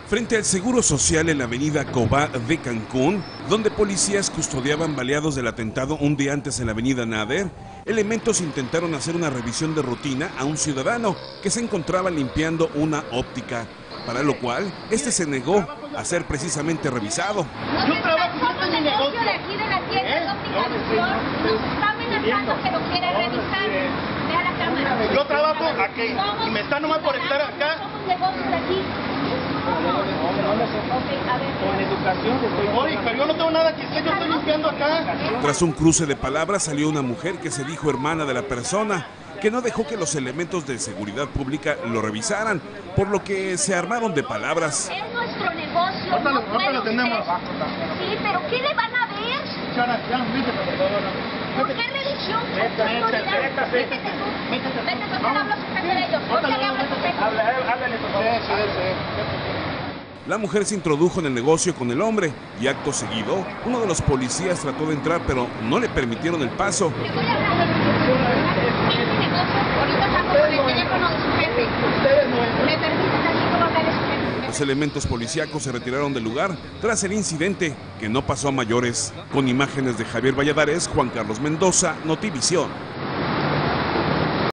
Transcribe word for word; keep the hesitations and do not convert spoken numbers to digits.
Frente al Seguro Social en la avenida Cobá de Cancún, donde policías custodiaban baleados del atentado un día antes en la avenida Nader, elementos intentaron hacer una revisión de rutina a un ciudadano que se encontraba limpiando una óptica, para lo cual este se negó a ser precisamente revisado. Yo trabajo, yo tengo un negocio de aquí de la tienda de óptica Visión, nos está amenazando que lo quiere revisar. Vea la cámara. Yo trabajo aquí y me está nomás por estar acá. Somos negocios de aquí. Con educación estoy... Oye, pero yo no tengo nada que hacer, yo estoy limpiando acá. Tras un cruce de palabras salió una mujer que se dijo hermana de la persona, que no dejó que los elementos de seguridad pública lo revisaran, por lo que se armaron de palabras. Es nuestro negocio. Ahorita No lo, ahorita lo tenemos. Sí, pero ¿qué le van a ver? ¿Por qué revisión? Métete, métete, Métete tú. métete. Vete, tú te hablas frente de ellos. Ahorita ¿Por qué le lo hablas métete. frente? Háblale, háblale, por favor. Sí, sí, sí. La mujer se introdujo en el negocio con el hombre y acto seguido, uno de los policías trató de entrar, pero no le permitieron el paso. Le voy a hablar. Es mi negocio. Ahorita estamos con el teléfono de su jefe. ¿Me permite tantito hablarle a su jefe? Los elementos policíacos se retiraron del lugar tras el incidente, que no pasó a mayores. Con imágenes de Javier Valladares, Juan Carlos Mendoza, Notivisión.